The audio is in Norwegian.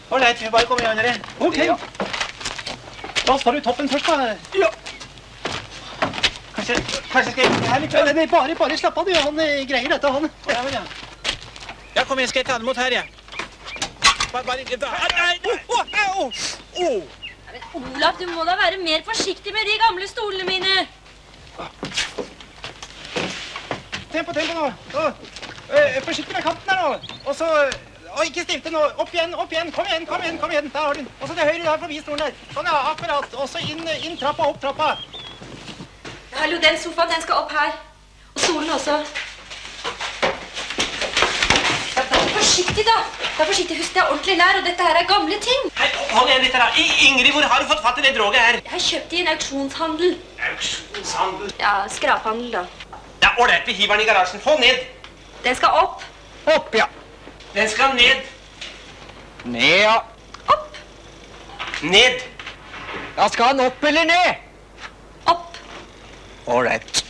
Ålreit, vi bare kommer igjen, dere. Ok. Ja. Da tar du toppen først, da. Ja. Kanskje skal jeg her litt? Nei, bare slapp av, du. Han greier dette, han. Ja, men ja. Ja, kom igjen, skal jeg ta den mot her, jeg. Bare ikke da. Nei, Men Olav, du må da være mer forsiktig med de gamle stolene mine. Tempo nå. Forsiktig med kanten her nå. Og så... Og ikke stifte nå. Opp igjen. Kom igjen. Der har du den. Og så til høyre der forbi stolen der. Sånn, ja, akkurat. Og så inn trappa, opp trappa. Hallo, den sofaen, den skal opp her. Og stolen også. Ja, vær forsiktig da. Husk, det er ordentlig lær, og dette her er gamle ting. Hei, hold igjen litt her da. Ingrid, hvor har du fått fatt i det droget her? Jeg har kjøpt i en auksjonshandel. Auksjonshandel? Ja, skraphandel da. Ja, ålreit, vi hiver den i garasjen. Få ned. Den skal opp. Opp, ja. Den skal ned. Ned, ja. Opp. Ned. Ja, skal han opp eller ned? Opp. All right.